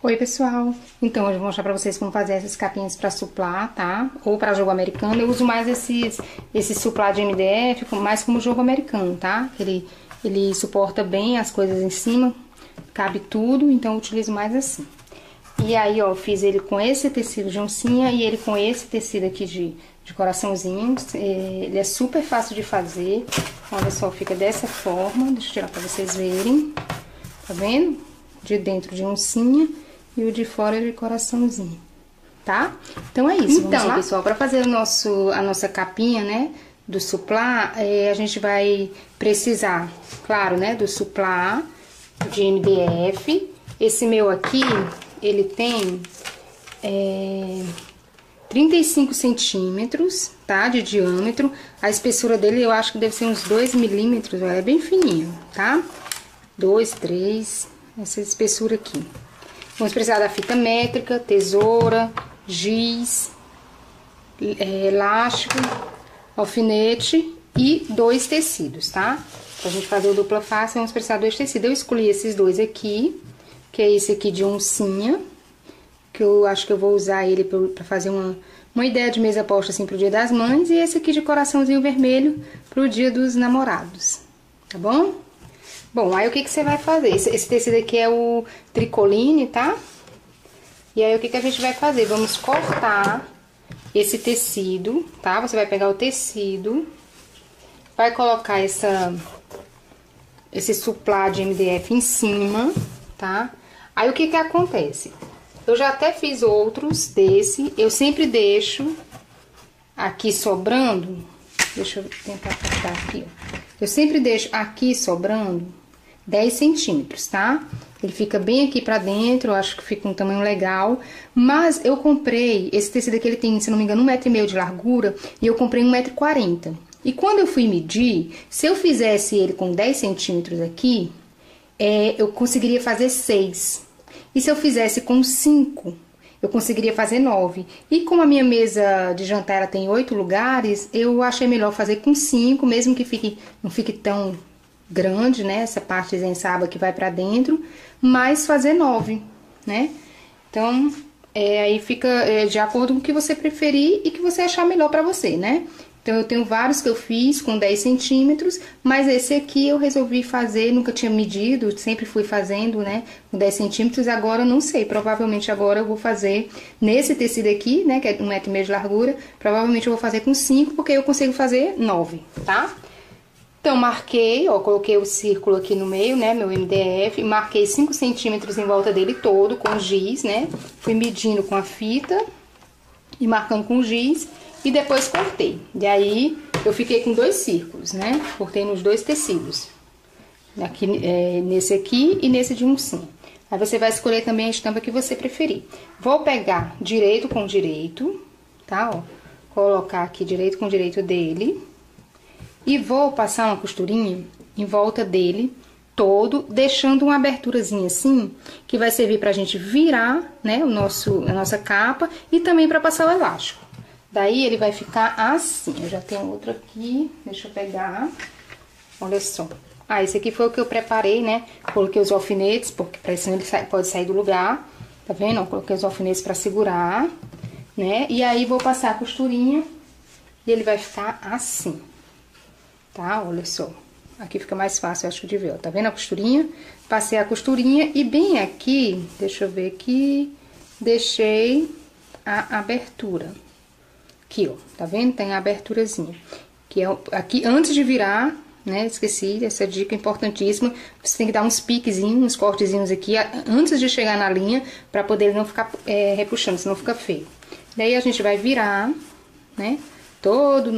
Oi pessoal, então hoje eu vou mostrar pra vocês como fazer essas capinhas pra suplá, tá? Ou pra jogo americano. Eu uso mais esse suplá de MDF, mais como jogo americano, tá? Ele suporta bem as coisas em cima, cabe tudo, então eu utilizo mais assim. E aí, ó, eu fiz ele com esse tecido de oncinha e ele com esse tecido aqui de coraçãozinho. Ele é super fácil de fazer. Olha só, fica dessa forma. Deixa eu tirar pra vocês verem. Tá vendo? De dentro de oncinha e o de fora de coraçãozinho, tá? Então é isso. Então, pessoal, pra fazer a nossa capinha, né, do suplá, a gente vai precisar, claro, né, do suplá de MDF. Esse meu aqui, ele tem 35 centímetros, tá, de diâmetro. A espessura dele eu acho que deve ser uns 2 milímetros, é bem fininho, tá? 2, 3, essa espessura aqui. Vamos precisar da fita métrica, tesoura, giz, elástico, alfinete e 2 tecidos, tá? Pra gente fazer o dupla face, vamos precisar de 2 tecidos. Eu escolhi esses dois aqui, que é esse aqui de oncinha, que eu acho que eu vou usar ele pra fazer uma ideia de mesa posta assim pro Dia das Mães, e esse aqui de coraçãozinho vermelho pro Dia dos Namorados, tá bom? Bom, aí o que você vai fazer? Esse tecido aqui é o tricoline, tá? E aí o que a gente vai fazer? Vamos cortar esse tecido, tá? Você vai pegar o tecido, vai colocar esse suplá de MDF em cima, tá? Aí o que acontece? Eu já até fiz outros desse, eu sempre deixo aqui sobrando, deixa eu tentar cortar aqui, ó. Eu sempre deixo aqui sobrando 10 centímetros, tá? Ele fica bem aqui pra dentro, eu acho que fica um tamanho legal. Mas eu comprei, esse tecido aqui ele tem, se não me engano, 1,5 m de largura, e eu comprei 1,40 m. E quando eu fui medir, se eu fizesse ele com 10 centímetros aqui, eu conseguiria fazer 6. E se eu fizesse com 5, eu conseguiria fazer 9. E como a minha mesa de jantar ela tem 8 lugares, eu achei melhor fazer com 5, mesmo que não fique tão grande, né? Essa partezinha sábia que vai pra dentro, mas fazer 9, né? Então, aí fica de acordo com o que você preferir e que você achar melhor pra você, né? Então, eu tenho vários que eu fiz com 10 centímetros, mas esse aqui eu resolvi fazer, nunca tinha medido, sempre fui fazendo, né, com 10 centímetros, agora eu não sei, provavelmente agora eu vou fazer nesse tecido aqui, né, que é 1,5 m de largura, provavelmente eu vou fazer com 5, porque eu consigo fazer 9, tá? Então, marquei, ó, coloquei o círculo aqui no meio, né, meu MDF, marquei 5 centímetros em volta dele todo, com giz, né, fui medindo com a fita e marcando com giz. E depois cortei. E aí, eu fiquei com 2 círculos, né? Cortei nos 2 tecidos. Aqui, nesse aqui e nesse de oncinha. Aí, você vai escolher também a estampa que você preferir. Vou pegar direito com direito, tá? Ó, colocar aqui direito com direito dele. E vou passar uma costurinha em volta dele todo, deixando uma aberturazinha assim, que vai servir pra gente virar, né? A nossa capa e também pra passar o elástico. Daí, ele vai ficar assim. Eu já tenho outro aqui, deixa eu pegar. Olha só. Ah, esse aqui foi o que eu preparei, né? Coloquei os alfinetes, porque pra senão ele pode sair do lugar. Tá vendo? Eu coloquei os alfinetes pra segurar, né? E aí, vou passar a costurinha e ele vai ficar assim. Tá? Olha só. Aqui fica mais fácil, eu acho, de ver, ó. Tá vendo a costurinha? Passei a costurinha e bem aqui, deixa eu ver aqui, deixei a abertura. Aqui, ó, tá vendo? Tem a aberturazinha. Que é aqui, antes de virar, né? Esqueci essa dica importantíssima. Você tem que dar uns piquezinhos, uns cortezinhos aqui, antes de chegar na linha, pra poder não ficar repuxando, senão fica feio. Daí, a gente vai virar, né? Todo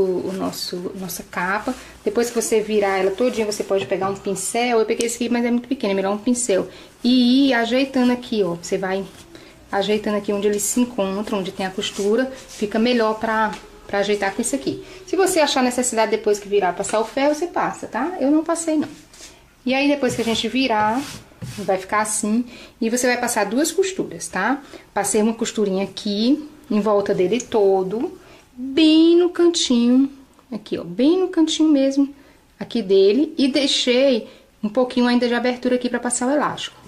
nossa capa. Depois que você virar ela todinha, você pode pegar um pincel. Eu peguei esse aqui, mas é muito pequeno, é melhor um pincel. E ir ajeitando aqui, ó. Você vai ajeitando aqui onde eles se encontram, onde tem a costura, fica melhor pra ajeitar com isso aqui. Se você achar necessidade depois que virar passar o ferro, você passa, tá? Eu não passei, não. E aí, depois que a gente virar, vai ficar assim, e você vai passar 2 costuras, tá? Passei uma costurinha aqui, em volta dele todo, bem no cantinho, aqui, ó, bem no cantinho mesmo, aqui dele, e deixei um pouquinho ainda de abertura aqui pra passar o elástico.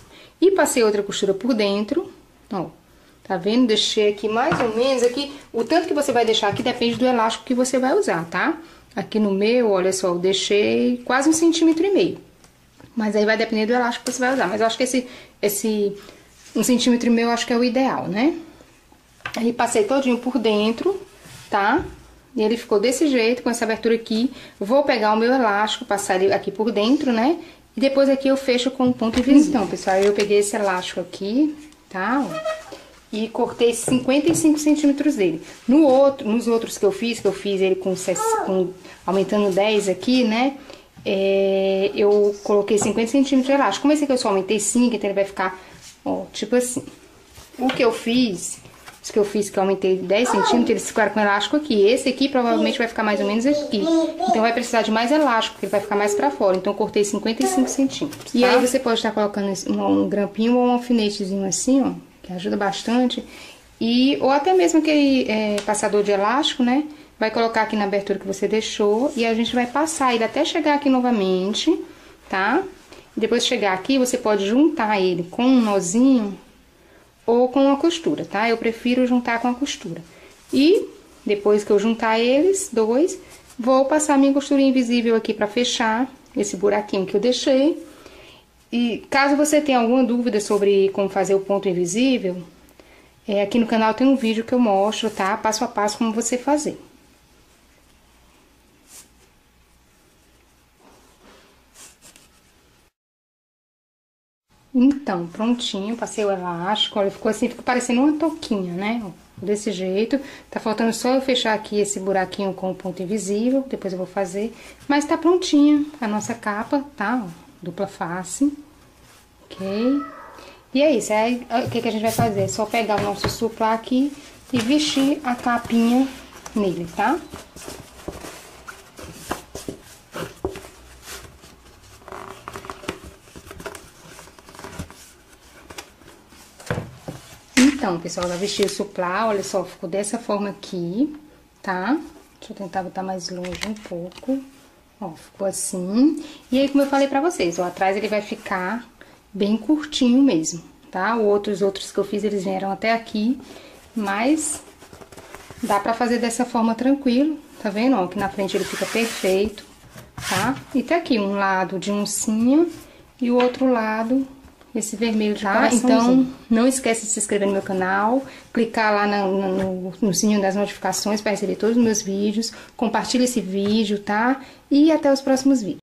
E passei outra costura por dentro, ó. Tá vendo? Deixei aqui mais ou menos aqui. O tanto que você vai deixar aqui depende do elástico que você vai usar, tá? Aqui no meu, olha só, eu deixei quase 1,5 cm. Mas aí vai depender do elástico que você vai usar. Mas eu acho que esse 1,5 cm eu acho que é o ideal, né? Aí passei todinho por dentro, tá? E ele ficou desse jeito, com essa abertura aqui. Vou pegar o meu elástico, passar ele aqui por dentro, né? E depois aqui eu fecho com um ponto invisível. Então, pessoal, eu peguei esse elástico aqui, tá? Ó, e cortei 55 centímetros dele. Nos outros que eu fiz ele com aumentando 10 aqui, né? Eu coloquei 50 centímetros de elástico. Como esse aqui eu só aumentei 5, então ele vai ficar, ó, tipo assim. Os que eu fiz que eu aumentei 10 centímetros, eles ficaram com elástico aqui. Esse aqui provavelmente vai ficar mais ou menos aqui. Então vai precisar de mais elástico, porque ele vai ficar mais pra fora. Então eu cortei 55 centímetros, tá? E aí você pode estar colocando um grampinho ou um alfinetezinho assim, ó, que ajuda bastante. Ou até mesmo aquele passador de elástico, né? Vai colocar aqui na abertura que você deixou. E a gente vai passar ele até chegar aqui novamente, tá? Depois chegar aqui, você pode juntar ele com um nozinho ou com a costura, tá? Eu prefiro juntar com a costura. E depois que eu juntar eles dois, vou passar minha costura invisível aqui pra fechar esse buraquinho que eu deixei. E caso você tenha alguma dúvida sobre como fazer o ponto invisível, aqui no canal tem um vídeo que eu mostro, tá? Passo a passo como você fazer. Então, prontinho, passei o elástico, olha, ficou assim, fica parecendo uma touquinha, né? Ó, desse jeito. Tá faltando só eu fechar aqui esse buraquinho com o ponto invisível, depois eu vou fazer. Mas tá prontinha a nossa capa, tá? Ó, dupla face, ok? E é isso, aí o que a gente vai fazer? É só pegar o nosso suplá aqui e vestir a capinha nele, tá? Então, pessoal, já vesti o suplá, olha só, ficou dessa forma aqui, tá? Deixa eu tentar botar mais longe um pouco. Ó, ficou assim. E aí, como eu falei pra vocês, ó, atrás ele vai ficar bem curtinho mesmo, tá? Os outros que eu fiz, eles vieram até aqui, mas dá pra fazer dessa forma tranquilo, tá vendo? Ó, aqui na frente ele fica perfeito, tá? E tá aqui um lado de oncinha e o outro lado esse vermelho de coraçãozinho. Então, não esquece de se inscrever no meu canal, clicar lá no sininho das notificações para receber todos os meus vídeos, compartilha esse vídeo, tá? E até os próximos vídeos.